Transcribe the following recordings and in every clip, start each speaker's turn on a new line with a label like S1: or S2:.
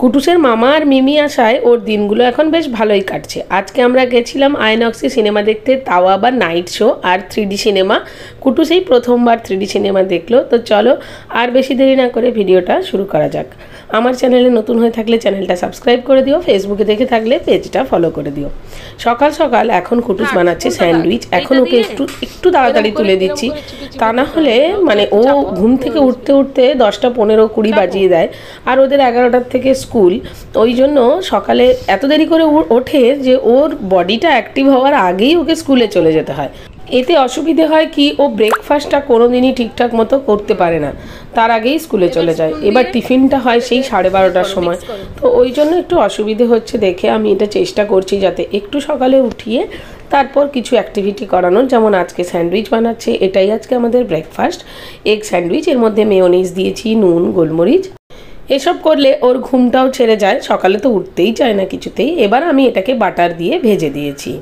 S1: কুটুসের মামা আর মিমি আসায় ওর দিনগুলো এখন বেশ ভালোই কাটছে। আজকে আমরা গেছিলাম আইনক্সে সিনেমা দেখতে, তাও আবার নাইট শো আর 3D সিনেমা। কুটুস এই প্রথমবার 3D সিনেমা দেখলো। তো চলো আর বেশি দেরি না করে ভিডিওটা শুরু করা যাক। আমার চ্যানেলে নতুন হয়ে থাকলে চ্যানেলটা সাবস্ক্রাইব করে দিও, ফেসবুকে দেখে থাকলে পেজটা ফলো করে দিও। সকাল সকাল এখন কুটুস বানাচ্ছে স্যান্ডউইচ। এখন ওকে একটু তাড়াতাড়ি তুলে দিচ্ছি, তা না হলে মানে ও ঘুম থেকে উঠতে উঠতে 10টা 15 20 বাজিয়ে দেয়। আর ওদের 11টার থেকে স্কুল, ওই জন্য সকালে এত দেরি করে ওঠে যে ওর বডিটা অ্যাক্টিভ হওয়ার আগেই ওকে স্কুলে চলে যেতে হয়। এতে অসুবিধে হয় কি, ও ব্রেকফাস্টটা কোনো দিনই ঠিকঠাক মতো করতে পারে না, তার আগেই স্কুলে চলে যায়। এবার টিফিনটা হয় সেই 12:30টার সময়। তো ওই জন্য একটু অসুবিধে হচ্ছে দেখে আমি এটা চেষ্টা করছি যাতে একটু সকালে উঠিয়ে তারপর কিছু অ্যাক্টিভিটি করানোর। যেমন আজকে স্যান্ডউইচ বানাচ্ছে, এটাই আজকে আমাদের ব্রেকফাস্ট, এগ স্যান্ডউইচ। এর মধ্যে মেয়োনিজ দিয়েছি, নুন, গোলমরিচ। এসব করলে ওর ঘুমটাও ছেড়ে যায়, সকালে তো উঠতেই চায় না কিছুতেই। এবার আমি এটাকে বাটার দিয়ে ভেজে দিয়েছি।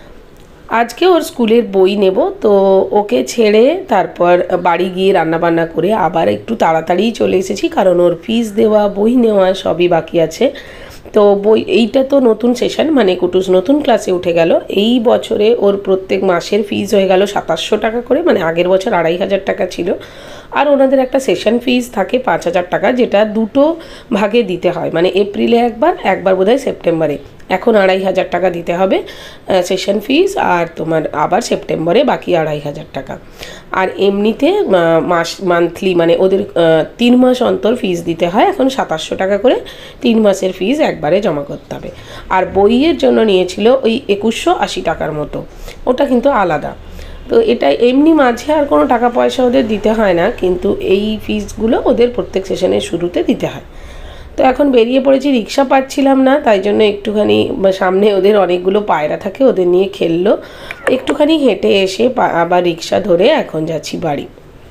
S1: আজকে ওর স্কুলের বই নেব, তো ওকে ছেড়ে তারপর বাড়ি গিয়ে রান্নাবান্না করে আবার একটু তাড়াতাড়ি চলে এসেছি, কারণ ওর ফিস দেওয়া, বই নেওয়া সবই বাকি আছে। তো এইটা তো নতুন সেশন, মানে কুটুস নতুন ক্লাসে উঠে গেল। এই বছরে ওর প্রত্যেক মাসের ফিস হয়ে গেল 2700 টাকা করে, মানে আগের বছর 2500 টাকা ছিল। আর ওনাদের একটা সেশন ফিস থাকে 5000 টাকা, যেটা দুটো ভাগে দিতে হয়, মানে এপ্রিলে একবার বোধহয় সেপ্টেম্বরে। এখন 2500 টাকা দিতে হবে সেশন ফিস, আর তোমার আবার সেপ্টেম্বরে বাকি 2500 টাকা। আর এমনিতে মান্থলি মানে ওদের 3 মাস অন্তর ফিস দিতে হয়। এখন 2700 টাকা করে 3 মাসের ফিস একবারে জমা করতে হবে। আর বইয়ের জন্য নিয়েছিল ওই 2180 টাকার মতো, ওটা কিন্তু আলাদা। তো এটা এমনি মাঝে আর কোনো টাকা পয়সা ওদের দিতে হয় না, কিন্তু এই ফিসগুলো ওদের প্রত্যেক সেশনের শুরুতে দিতে হয়। তো এখন বেরিয়ে পড়েছি, রিক্সা পাচ্ছিলাম না, তাই জন্য একটুখানি সামনে ওদের অনেকগুলো পায়রা থাকে, ওদের নিয়ে খেললো। একটুখানি হেঁটে এসে আবার রিক্সা ধরে এখন যাচ্ছি বাড়ি।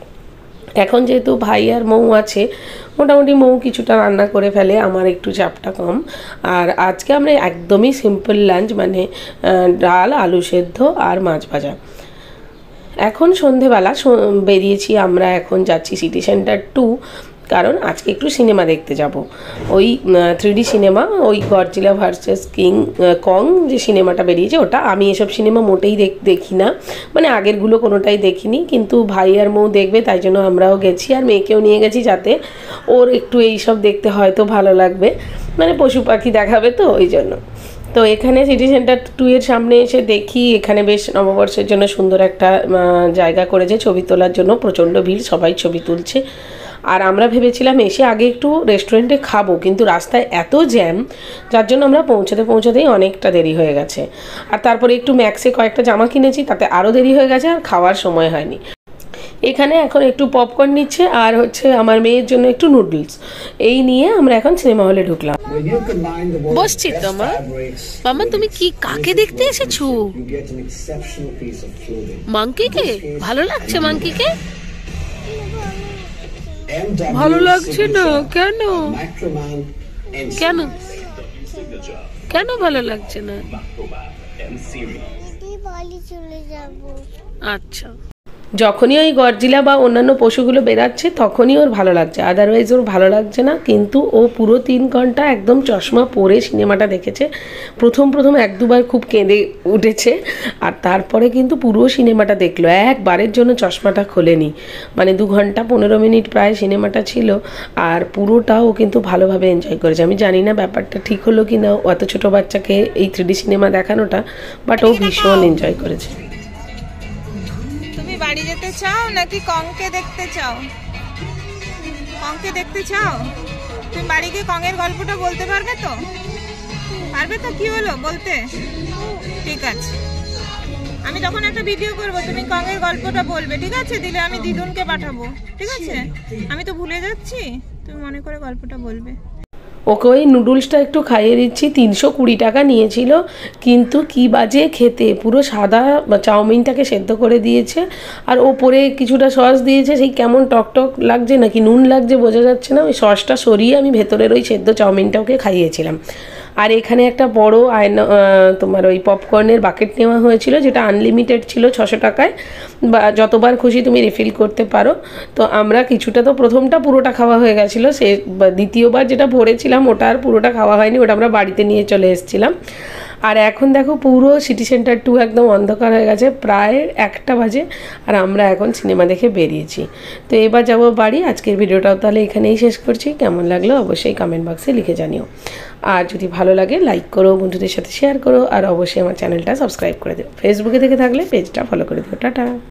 S1: এখন যেহেতু ভাই আর মৌ আছে, মোটামুটি মৌ কিছুটা রান্না করে ফেলে, আমার একটু চাপটা কম। আর আজকে আমরা একদমই সিম্পল লাঞ্চ, মানে ডাল, আলু সেদ্ধ আর মাছ ভাজা। এখন সন্ধেবেলা বেরিয়েছি আমরা, এখন যাচ্ছি সিটি সেন্টার 2, কারণ আজকে একটু সিনেমা দেখতে যাব। ওই 3D সিনেমা, ওই গডজিলা ভার্সেস কং যে সিনেমাটা বেরিয়েছে ওটা। আমি এসব সিনেমা মোটেই দেখি না, মানে আগেরগুলো কোনোটাই দেখিনি, কিন্তু ভাই আর মৌ দেখবে তাই জন্য আমরাও গেছি। আর মেয়েকেও নিয়ে গেছি যাতে ওর একটু এইসব দেখতে হয়তো ভালো লাগবে, মানে পশু পাখি দেখাবে তো ওই জন্য। তো এখানে সিটি সেন্টার 2 এর সামনে এসে দেখি এখানে বেশ নববর্ষের জন্য সুন্দর একটা জায়গা করেছে ছবি তোলার জন্য। প্রচণ্ড ভিড়, সবাই ছবি তুলছে। আর আমরা ভেবেছিলাম এসে আগে একটু রেস্টুরেন্টে খাবো, কিন্তু রাস্তায় এত জ্যাম, যার জন্য আমরা পৌঁছাতেই অনেকটা দেরি হয়ে গেছে। আর তারপরে একটু ম্যাক্সে কয়েকটা জামা কিনেছি, তাতে আরও দেরি হয়ে গেছে, আর খাওয়ার সময় হয়নি। এখানে এখন একটু পপকর্ন নিচ্ছে, আর হচ্ছে আমার মেয়ের জন্য একটু নুডলস। এই নিয়ে আমরা এখন সিনেমা হলে ঢুকলাম।
S2: বসছি তো মা। মামা তুমি কি কাকে দেখতে এসেছো? মাংকিকে? ভালো লাগছে মাংকিকে? ভালো লাগছে না কেন? কেন কেন ভালো লাগছে না? আচ্ছা,
S1: যখনই ওই গডজিলা বা অন্যান্য পশুগুলো বেরাচ্ছে তখনই ওর ভালো লাগছে, আদারওয়াইজ ওর ভালো লাগছে না। কিন্তু ও পুরো 3 ঘন্টা একদম চশমা পরে সিনেমাটা দেখেছে। প্রথম 1-2 বার খুব কেঁদে উঠেছে, আর তারপরে কিন্তু পুরো সিনেমাটা দেখলো, একবারের জন্য চশমাটা খোলেনি। মানে 2 ঘন্টা 15 মিনিট প্রায় সিনেমাটা ছিল, আর পুরোটা ও কিন্তু ভালোভাবে এনজয় করেছে। আমি জানি না ব্যাপারটা ঠিক হলো কি না অত ছোটো বাচ্চাকে এই 3D সিনেমা দেখানোটা, বাট ও ভীষণ এনজয় করেছে।
S3: বাড়ি যেতে চাও নাকি কংকে দেখতে চাও? কংকে দেখতে চাও? তুমি বাড়ি গিয়ে কংয়ের গল্পটা বলতে পারবে তো? পারবে তো? কি হলো বলতে? ঠিক আছে, আমি যখন একটা ভিডিও করব তুমি কংয়ের গল্পটা বলবে, ঠিক আছে? দিলে আমি দিদুনকে পাঠাবো, ঠিক আছে? আমি তো ভুলে যাচ্ছি, তুমি মনে করে গল্পটা বলবে।
S1: ওকে ওই নুডলসটা একটু খাইয়ে দিচ্ছি। 320 টাকা নিয়েছিল, কিন্তু কি বাজে খেতে, পুরো সাদা চাউমিনটাকে সেদ্ধ করে দিয়েছে, আর ওপরে কিছুটা সস দিয়েছে, সেই কেমন টকটক লাগছে নাকি নুন লাগছে বোঝা যাচ্ছে না। ওই সসটা সরিয়ে আমি ভেতরের ওই সেদ্ধ চাউমিনটা ওকে খাইয়েছিলাম। আর এখানে একটা বড় আয়না তোমার ওই পপকর্নের বাকেট নেওয়া হয়েছিল, যেটা আনলিমিটেড ছিল 600 টাকায়, বা যতবার খুশি তুমি রিফিল করতে পারো। তো আমরা কিছুটা, তো প্রথমটা পুরোটা খাওয়া হয়ে গেছিলো, সে দ্বিতীয়বার যেটা ভরেছিলাম ওটা আর পুরোটা খাওয়া হয়নি, ওটা আমরা বাড়িতে নিয়ে চলে এসেছিলাম। আর এখন দেখো পুরো সিটি সেন্টার 2 একদম অন্ধকার হয়ে গেছে, প্রায় 1টা বাজে, আর আমরা এখন সিনেমা দেখে বেরিয়েছি। তো এবার যাবো বাড়ি। আজকের ভিডিওটাও তাহলে এখানেই শেষ করছি। কেমন লাগলো অবশ্যই কমেন্ট বক্সে লিখে জানিও, আর যদি ভালো লাগে লাইক করো, বন্ধুদের সাথে শেয়ার করো, আর অবশ্যই আমার চ্যানেলটা সাবস্ক্রাইব করে দিও। ফেসবুকে থেকে থাকলে পেজটা ফলো করে দিও। টাটা।